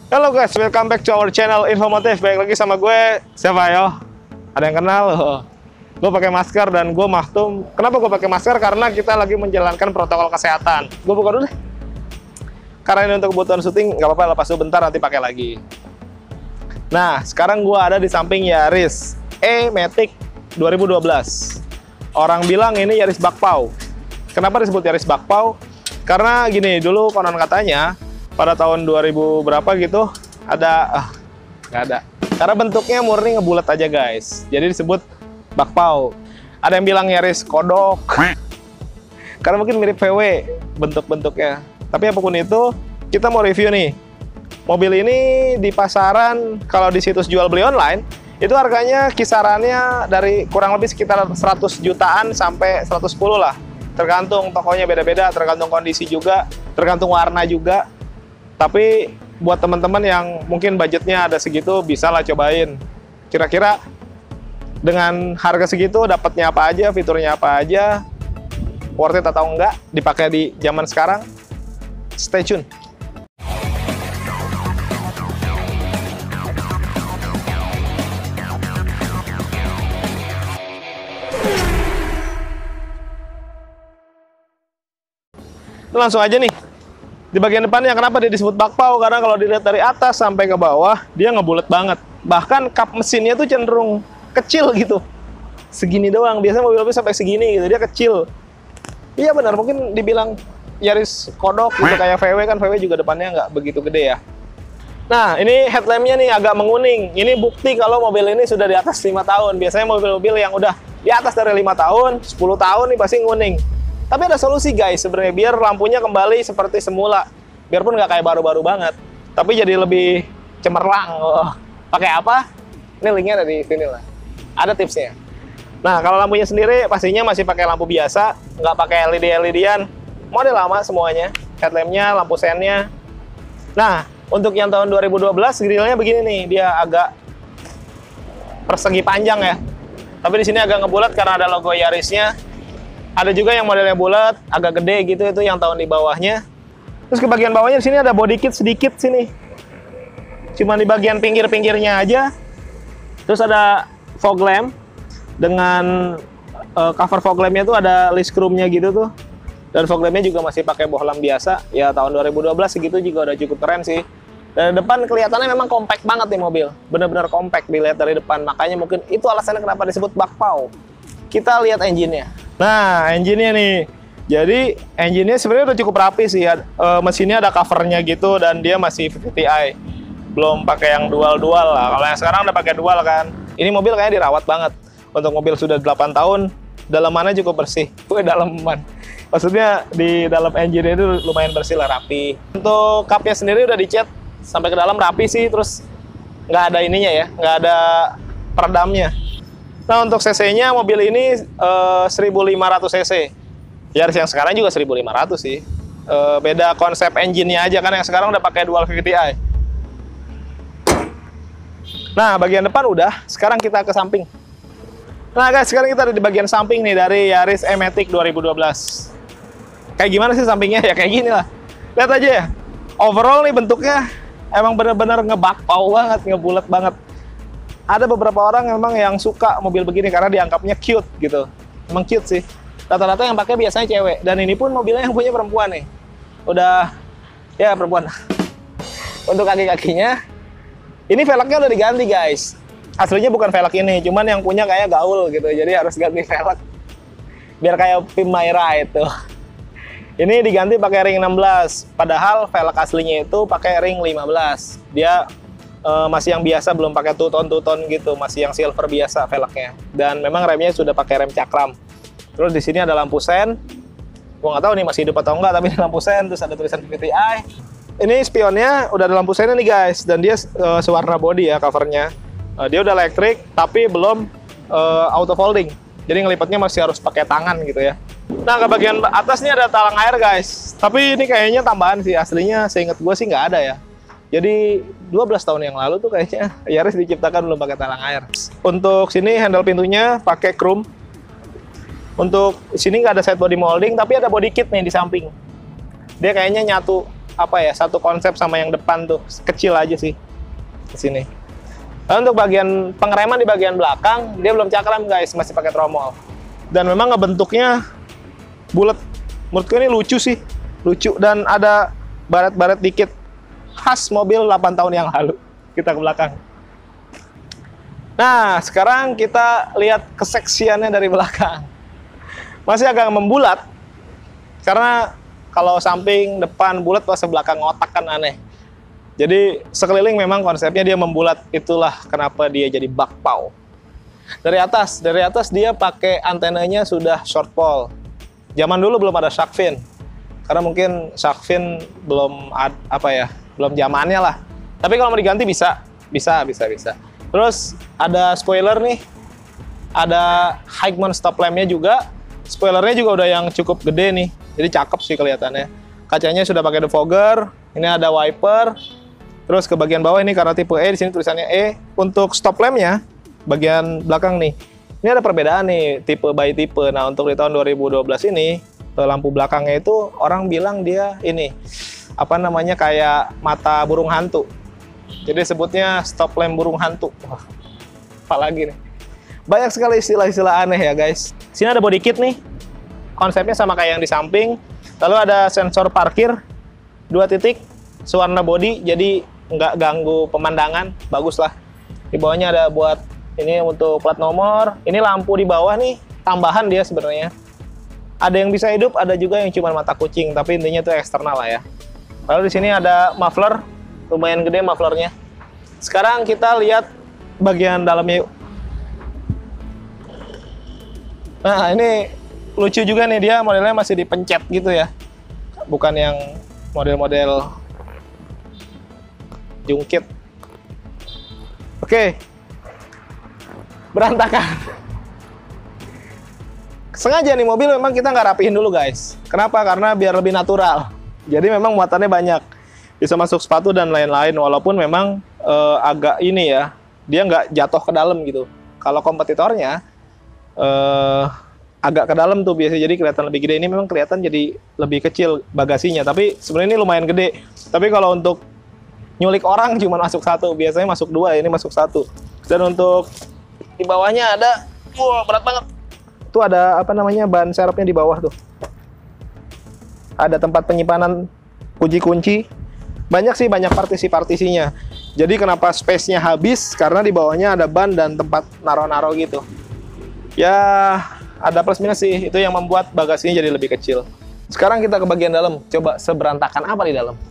Halo guys, welcome back to our channel Infomotif. Baik lagi sama gue, siapa yo? Ada yang kenal? Gue pakai masker dan gue mahtum. Kenapa gue pakai masker? Karena kita lagi menjalankan protokol kesehatan. Gue buka dulu deh. Karena ini untuk kebutuhan syuting, nggak apa-apa, lepas dulu bentar nanti pakai lagi. Nah, sekarang gue ada di samping Yaris E-Matic 2012. Orang bilang ini Yaris Bakpao. Kenapa disebut Yaris Bakpao? Karena gini, dulu konon katanya pada tahun 2000 berapa gitu ada nggak ada, karena bentuknya murni ngebulat aja guys, jadi disebut Bakpao. Ada yang bilang Yaris kodok karena mungkin mirip VW bentuk-bentuknya. Tapi apapun itu, kita mau review nih mobil ini. Di pasaran kalau di situs jual beli online itu harganya kisarannya dari kurang lebih sekitar 100 jutaan sampai 110 lah, tergantung tokonya, beda-beda, tergantung kondisi juga, tergantung warna juga. Tapi buat teman-teman yang mungkin budgetnya ada segitu, bisa lah cobain. Kira-kira dengan harga segitu dapatnya apa aja, fiturnya apa aja, worth it atau enggak dipakai di zaman sekarang. Stay tune. Langsung aja nih. Di bagian depannya kenapa dia disebut Bakpao? Karena kalau dilihat dari atas sampai ke bawah, dia ngebulet banget. Bahkan kap mesinnya tuh cenderung kecil gitu. Segini doang. Biasanya mobil-mobil sampai segini gitu, dia kecil. Iya benar, mungkin dibilang Yaris kodok gitu, kayak VW kan. VW juga depannya nggak begitu gede ya. Nah, ini headlampnya nih agak menguning. Ini bukti kalau mobil ini sudah di atas 5 tahun. Biasanya mobil-mobil yang udah di atas dari 5 tahun, 10 tahun nih pasti nguning. Tapi ada solusi guys sebenarnya, biar lampunya kembali seperti semula. Biarpun nggak kayak baru-baru banget, tapi jadi lebih cemerlang. Pakai apa? Ini linknya ada di sini lah. Ada tipsnya. Nah, kalau lampunya sendiri pastinya masih pakai lampu biasa, nggak pakai LED-LED-an. Model lama semuanya. Headlampnya, lampu sennya. Nah, untuk yang tahun 2012 grillnya begini nih, dia agak persegi panjang ya. Tapi di sini agak ngebulat karena ada logo Yarisnya. Ada juga yang modelnya bulat, agak gede gitu, itu yang tahun di bawahnya. Terus ke bagian bawahnya di sini ada body kit sedikit sini. Cuma di bagian pinggir-pinggirnya aja. Terus ada fog lamp dengan cover fog lampnya tuh ada list chrome-nya gitu tuh. Dan fog lampnya juga masih pakai bohlam biasa. Ya tahun 2012 segitu juga udah cukup keren sih. Dan depan kelihatannya memang compact banget nih mobil. Bener-bener compact dilihat dari depan. Makanya mungkin itu alasannya kenapa disebut Bakpao. Kita lihat engine-nya. Nah, engine-nya nih. Jadi, engine-nya sebenarnya udah cukup rapi sih. Mesinnya ada covernya gitu dan dia masih VVT-i. Belum pakai yang dual-dual lah. Kalau yang sekarang udah pakai dual kan. Ini mobil kayaknya dirawat banget. Untuk mobil sudah 8 tahun, dalamannya cukup bersih. Dalaman. Maksudnya di dalam engine itu lumayan bersih lah, rapi. Untuk cupnya sendiri udah dicat sampai ke dalam rapi sih. Terus nggak ada ininya ya, nggak ada peredamnya. Nah, untuk cc-nya mobil ini 1500 cc. Yaris yang sekarang juga 1500 sih. Beda konsep engine-nya aja kan, yang sekarang udah pakai dual VVT-i. Nah, bagian depan udah, sekarang kita ke samping. Nah guys, sekarang kita ada di bagian samping nih dari Yaris E-Matic 2012. Kayak gimana sih sampingnya? Ya kayak gini lah. Lihat aja ya. Overall nih bentuknya emang bener-bener ngebakpao banget, ngebulet banget. Ada beberapa orang memang yang suka mobil begini karena dianggapnya cute gitu. Emang cute sih. Rata-rata yang pakai biasanya cewek. Dan ini pun mobilnya yang punya perempuan nih. Udah, ya perempuan. Untuk kaki-kakinya, ini velgnya udah diganti guys. Aslinya bukan velg ini, cuman yang punya kayak gaul gitu. Jadi harus ganti velg. Biar kayak Pimp My Ride tuh. Ini diganti pakai ring 16. Padahal velg aslinya itu pakai ring 15. Dia masih yang biasa, belum pakai two-tone gitu, masih yang silver biasa velgnya. Dan memang remnya sudah pakai rem cakram. Terus di sini ada lampu sen. Gua nggak tahu nih masih hidup atau enggak, tapi ini lampu sen. Terus ada tulisan VVT-i. Ini spionnya udah ada lampu sennya nih guys, dan dia sewarna body ya covernya. Dia udah elektrik, tapi belum auto folding. Jadi ngelipatnya masih harus pakai tangan gitu ya. Nah, ke bagian atas nih ada talang air guys. Tapi ini kayaknya tambahan sih, aslinya seingat gue sih nggak ada ya. Jadi 12 tahun yang lalu tuh kayaknya Yaris diciptakan belum pakai talang air. Untuk sini handle pintunya pakai chrome. Untuk sini nggak ada side body molding, tapi ada body kit nih di samping. Dia kayaknya nyatu apa ya, satu konsep sama yang depan tuh, kecil aja sih di sini. Lalu untuk bagian pengereman di bagian belakang dia belum cakram guys, masih pakai tromol. Dan memang ngebentuknya bulat. Menurutku ini lucu sih, lucu dan ada baret-baret dikit khas mobil 8 tahun yang lalu. Kita ke belakang. Nah, sekarang kita lihat keseksiannya dari belakang. Masih agak membulat karena kalau samping, depan bulat, pas belakang ngotak kan aneh. Jadi sekeliling memang konsepnya dia membulat, itulah kenapa dia jadi bakpao. Dari atas dia pakai antenanya sudah short pole. Zaman dulu belum ada shark fin, karena mungkin shark fin belum belum zamannya lah. Tapi kalau mau diganti bisa. Terus ada spoiler nih, ada high mount stop lampnya juga. Spoilernya juga udah yang cukup gede nih, jadi cakep sih kelihatannya. Kacanya sudah pakai defogger, ini ada wiper. Terus ke bagian bawah ini karena tipe E, di sini tulisannya E. Untuk stop lampnya bagian belakang nih, ini ada perbedaan nih tipe by tipe. Nah untuk di tahun 2012 ini lampu belakangnya itu orang bilang dia ini kayak mata burung hantu. Jadi sebutnya stop lamp burung hantu. Wah, apalagi nih. Banyak sekali istilah-istilah aneh ya guys. Sini ada body kit nih. Konsepnya sama kayak yang di samping. Lalu ada sensor parkir 2 titik, sewarna body, jadi nggak ganggu pemandangan, bagus lah. Di bawahnya ada buat ini untuk plat nomor. Ini lampu di bawah nih, tambahan dia sebenarnya. Ada yang bisa hidup, ada juga yang cuma mata kucing, tapi intinya itu eksternal lah ya. Lalu di sini ada muffler, lumayan gede mufflernya. Sekarang kita lihat bagian dalamnya yuk. Nah ini lucu juga nih, dia modelnya masih dipencet gitu ya, bukan yang model-model jungkit. Oke, berantakan. Sengaja nih mobil memang kita nggak rapihin dulu guys. Kenapa? Karena biar lebih natural. Jadi memang muatannya banyak, bisa masuk sepatu dan lain-lain. Walaupun memang agak ini ya, dia nggak jatuh ke dalam gitu. Kalau kompetitornya agak ke dalam tuh biasanya, jadi kelihatan lebih gede. Ini memang kelihatan jadi lebih kecil bagasinya, tapi sebenarnya ini lumayan gede. Tapi kalau untuk nyulik orang cuma masuk 1, biasanya masuk 2, ini masuk 1. Dan untuk di bawahnya ada, wah berat banget. Tuh ada ban serepnya di bawah tuh. Ada tempat penyimpanan kunci-kunci. Banyak sih, banyak partisi-partisinya. Jadi kenapa space-nya habis? Karena di bawahnya ada ban dan tempat naro-naro gitu. Ya ada plus minus sih, itu yang membuat bagasinya jadi lebih kecil. Sekarang kita ke bagian dalam, coba seberantakan apa di dalam.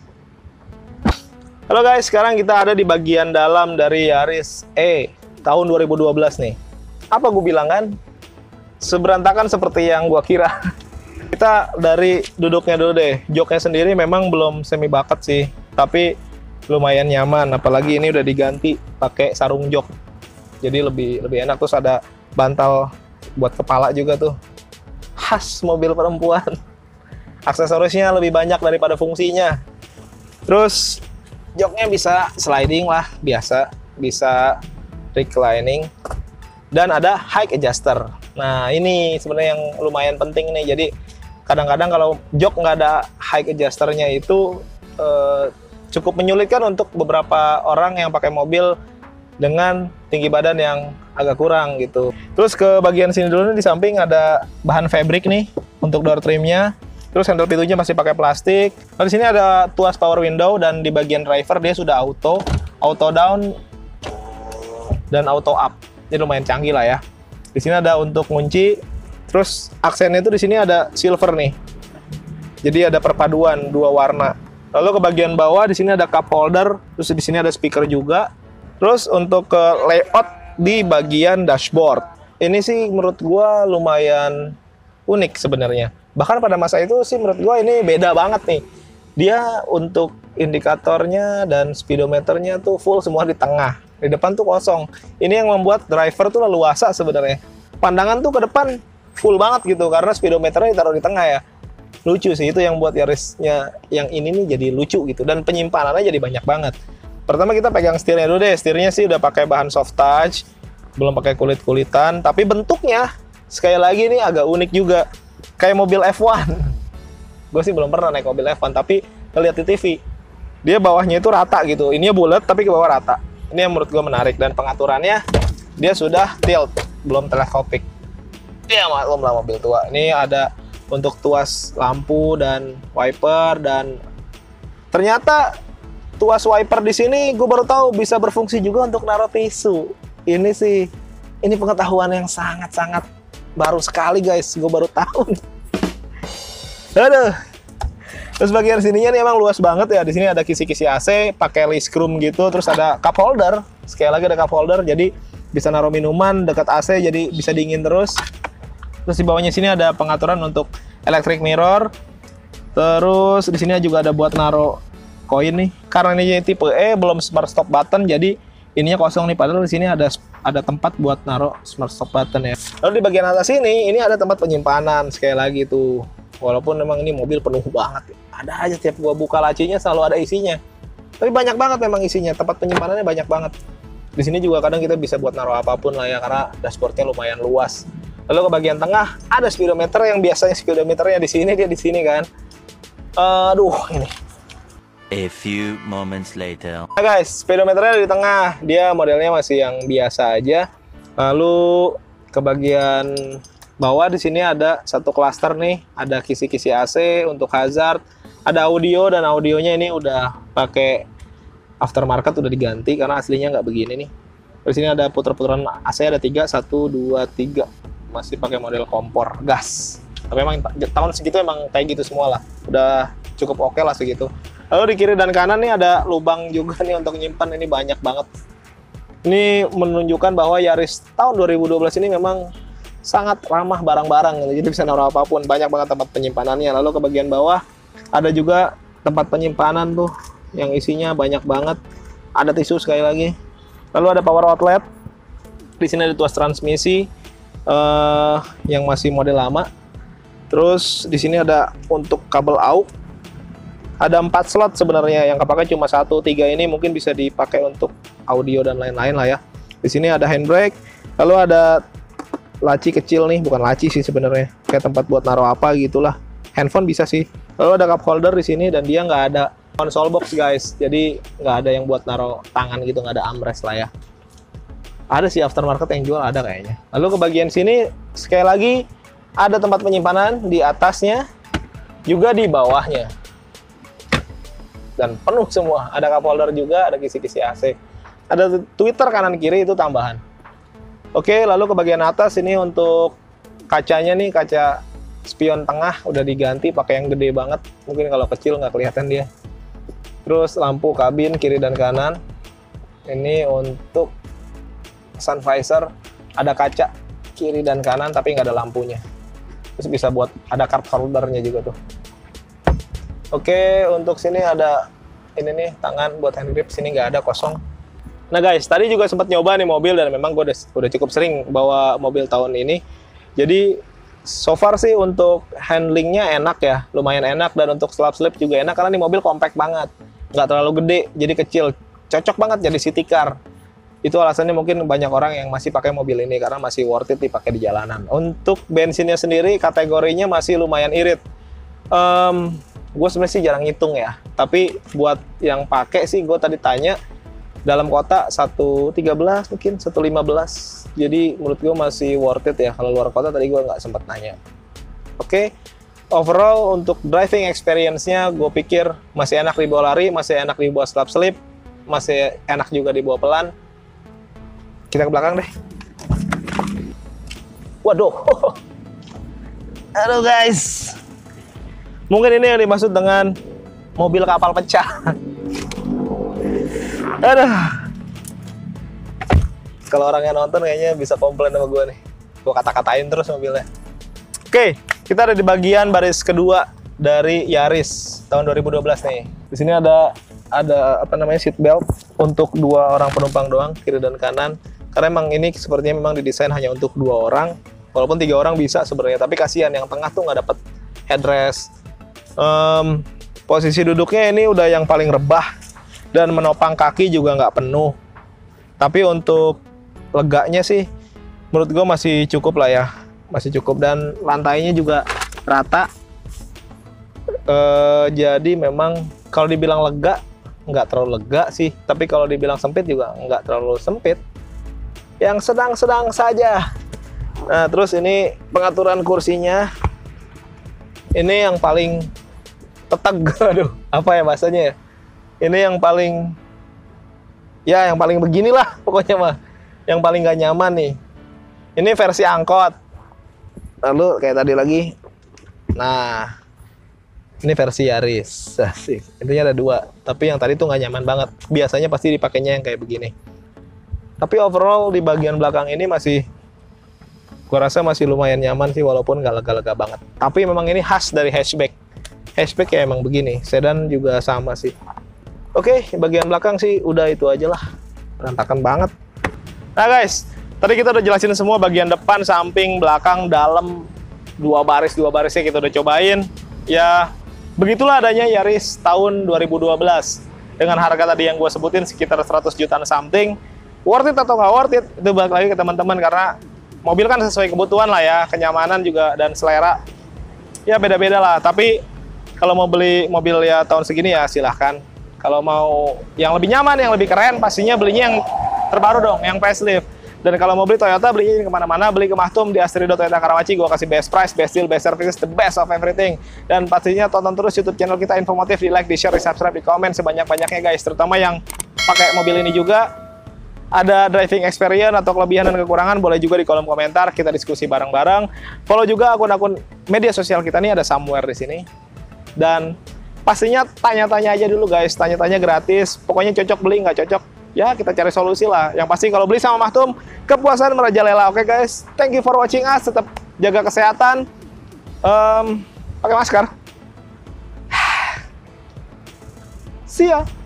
Halo guys, sekarang kita ada di bagian dalam dari Yaris E tahun 2012 nih. Apa gue bilang kan? Seberantakan seperti yang gue kira. Kita dari duduknya dulu deh. Joknya sendiri memang belum semi bakat sih, tapi lumayan nyaman. Apalagi ini udah diganti pakai sarung jok, jadi lebih enak. Terus ada bantal buat kepala juga tuh, khas mobil perempuan. Aksesorisnya lebih banyak daripada fungsinya. Terus joknya bisa sliding lah, biasa, bisa reclining, dan ada high adjuster. Nah ini sebenarnya yang lumayan penting nih. Jadi kadang-kadang kalau jok nggak ada high adjusternya itu cukup menyulitkan untuk beberapa orang yang pakai mobil dengan tinggi badan yang agak kurang gitu. Terus ke bagian sini dulu nih, di samping ada bahan fabric nih untuk door trimnya. Terus handle pintunya masih pakai plastik. Nah, di sini ada tuas power window, dan di bagian driver dia sudah auto down dan auto up. Ini lumayan canggih lah ya. Di sini ada untuk kunci. Terus aksennya itu di sini ada silver nih. Jadi ada perpaduan 2 warna. Lalu ke bagian bawah di sini ada cup holder. Terus di sini ada speaker juga. Terus untuk ke layout di bagian dashboard, ini sih menurut gua lumayan unik sebenarnya. Bahkan pada masa itu sih menurut gua ini beda banget nih. Dia untuk indikatornya dan speedometernya tuh full semua di tengah. Di depan tuh kosong. Ini yang membuat driver tuh leluasa sebenarnya. Pandangan tuh ke depan full banget gitu, karena speedometernya ditaruh di tengah ya. Lucu sih, itu yang buat Yarisnya yang ini nih jadi lucu gitu. Dan penyimpanannya jadi banyak banget. Pertama kita pegang setirnya dulu deh. Setirnya sih udah pakai bahan soft touch, belum pakai kulit-kulitan. Tapi bentuknya sekali lagi ini agak unik juga, kayak mobil F1. Gue sih belum pernah naik mobil F1, tapi ngeliat di TV. Dia bawahnya itu rata gitu. Ini bulat tapi ke bawah rata. Ini yang menurut gue menarik, dan pengaturannya dia sudah tilt, belum teleskopik. Dia maklum lah mobil tua. Ini ada untuk tuas lampu dan wiper, dan ternyata tuas wiper di sini gue baru tahu bisa berfungsi juga untuk naruh tisu. Ini pengetahuan yang sangat-sangat baru sekali guys, gue baru tahu. Aduh. Terus bagian sininya nih emang luas banget ya. Di sini ada kisi-kisi AC, pakai list room gitu. Terus ada cup holder. Sekali lagi ada cup holder, jadi bisa naruh minuman dekat AC, jadi bisa dingin terus. Terus di bawahnya sini ada pengaturan untuk electric mirror. Terus di sini juga ada buat naruh koin nih. Karena ini tipe E, belum smart stop button, jadi ininya kosong nih. Padahal di sini ada tempat buat naruh smart stop button ya. Lalu di bagian atas ini ada tempat penyimpanan. Sekali lagi tuh. Walaupun memang ini mobil penuh banget, ada aja tiap gua buka lacinya selalu ada isinya. Tapi banyak banget memang isinya, tempat penyimpanannya banyak banget. Di sini juga kadang kita bisa buat naruh apapun lah ya, karena dashboardnya lumayan luas. Lalu ke bagian tengah ada speedometer, yang biasanya speedometernya di sini, dia di sini kan. Aduh, ini. A few moments later. Nah guys, speedometernya di tengah, dia modelnya masih yang biasa aja. Lalu ke bagian bawah di sini ada satu klaster nih, ada kisi-kisi AC untuk hazard, ada audio, dan audionya ini udah pakai aftermarket, udah diganti karena aslinya nggak begini nih. Di sini ada puter-puteran AC, ada 3, 1, 2, 3, masih pakai model kompor gas. Tapi memang tahun segitu emang kayak gitu semua lah, udah cukup oke lah segitu. Lalu di kiri dan kanan nih ada lubang juga nih untuk nyimpan, ini banyak banget. Ini menunjukkan bahwa Yaris tahun 2012 ini memang sangat ramah barang-barang gitu. Jadi bisa naruh apapun, banyak banget tempat penyimpanannya. Lalu ke bagian bawah ada juga tempat penyimpanan tuh yang isinya banyak banget. Ada tisu sekali lagi. Lalu ada power outlet. Di sini ada tuas transmisi yang masih model lama. Terus di sini ada untuk kabel AUX. Ada 4 slot sebenarnya, yang kepake cuma 1, 3 ini mungkin bisa dipakai untuk audio dan lain-lain lah ya. Di sini ada handbrake. Lalu ada laci kecil nih, bukan laci sih sebenarnya, kayak tempat buat naruh apa gitulah. Handphone bisa sih. Lalu ada cup holder di sini, dan dia nggak ada console box guys, jadi nggak ada yang buat naruh tangan gitu, nggak ada armrest lah ya. Ada sih aftermarket yang jual, ada kayaknya. Lalu ke bagian sini sekali lagi ada tempat penyimpanan di atasnya, juga di bawahnya, dan penuh semua. Ada cup holder juga, ada kisi-kisi AC, ada tweeter kanan kiri itu tambahan. Oke, lalu ke bagian atas ini untuk kacanya nih, kaca spion tengah udah diganti pakai yang gede banget. Mungkin kalau kecil nggak kelihatan dia. Terus lampu kabin kiri dan kanan. Ini untuk sun visor, ada kaca kiri dan kanan tapi nggak ada lampunya. Terus bisa buat ada card holdernya juga tuh. Oke, untuk sini ada ini nih tangan buat hand grip, sini nggak ada, kosong. Nah guys, tadi juga sempat nyoba nih mobil, dan memang gue udah cukup sering bawa mobil tahun ini. Jadi so far sih untuk handlingnya enak ya, lumayan enak, dan untuk slip juga enak karena nih mobil compact banget, nggak terlalu gede, jadi kecil, cocok banget jadi city car. Itu alasannya mungkin banyak orang yang masih pakai mobil ini karena masih worth it dipakai di jalanan. Untuk bensinnya sendiri kategorinya masih lumayan irit. Gue sebenarnya sih jarang ngitung ya, tapi buat yang pakai sih gue tadi tanya. Dalam kota 1.13 mungkin 1.15, jadi menurut gue masih worth it ya. Kalau luar kota tadi gue nggak sempat nanya. Oke, overall untuk driving experience-nya gue pikir masih enak dibawa lari, masih enak dibawa slip, masih enak juga dibawa pelan. Kita ke belakang deh. Waduh, halo guys, mungkin ini yang dimaksud dengan mobil kapal pecah. Aduh, kalau orang yang nonton kayaknya bisa komplain sama gue nih. Gue kata-katain terus mobilnya. Oke, kita ada di bagian baris kedua dari Yaris tahun 2012 nih. Di sini ada apa namanya seat belt untuk 2 orang penumpang doang, kiri dan kanan. Karena emang ini sepertinya memang didesain hanya untuk 2 orang. Walaupun 3 orang bisa sebenarnya, tapi kasihan yang tengah tuh nggak dapet headrest. Posisi duduknya ini udah yang paling rebah. Dan menopang kaki juga nggak penuh. Tapi untuk leganya sih menurut gue masih cukup lah ya. Masih cukup, dan lantainya juga rata. Jadi memang kalau dibilang lega, nggak terlalu lega sih. Tapi kalau dibilang sempit juga nggak terlalu sempit. Yang sedang-sedang saja. Nah, terus ini pengaturan kursinya. Ini yang paling teteg, aduh, apa ya bahasanya ya? Ini yang paling, ya yang paling beginilah pokoknya mah. Yang paling gak nyaman nih. Ini versi angkot. Lalu kayak tadi lagi. Nah, ini versi Yaris. Asik. Intinya ada dua. Tapi yang tadi tuh nggak nyaman banget. Biasanya pasti dipakainya yang kayak begini. Tapi overall di bagian belakang ini masih, gua rasa masih lumayan nyaman sih, walaupun nggak lega-lega banget. Tapi memang ini khas dari hatchback. Hatchback ya emang begini. Sedan juga sama sih. Oke, bagian belakang sih udah itu aja lah. Berantakan banget. Nah guys, tadi kita udah jelasin semua bagian depan, samping, belakang, dalam. Dua barisnya kita udah cobain. Ya, begitulah adanya Yaris tahun 2012. Dengan harga tadi yang gue sebutin sekitar 100 jutaan something. Worth it atau nggak worth it, itu balik lagi ke teman-teman. Karena mobil kan sesuai kebutuhan lah ya, kenyamanan juga dan selera. Ya beda-beda lah, tapi kalau mau beli mobil ya tahun segini ya silahkan. Kalau mau yang lebih nyaman, yang lebih keren, pastinya belinya yang terbaru dong, yang facelift. Dan kalau mau beli Toyota, belinya kemana-mana, beli ke Mahtum di Asterido Toyota Karawaci. Gue kasih best price, best deal, best service, the best of everything. Dan pastinya tonton terus YouTube channel kita, informatif, di like, di share, di subscribe, di komen sebanyak-banyaknya guys. Terutama yang pakai mobil ini juga. Ada driving experience atau kelebihan dan kekurangan, boleh juga di kolom komentar, kita diskusi bareng-bareng. Follow juga akun-akun media sosial kita nih, ada somewhere di sini. Dan pastinya tanya-tanya aja dulu guys, tanya-tanya gratis. Pokoknya cocok beli, nggak cocok, ya kita cari solusi lah. Yang pasti kalau beli sama Mahtum, kepuasan merajalela. Oke guys, thank you for watching us. Tetap jaga kesehatan, pakai masker. See ya.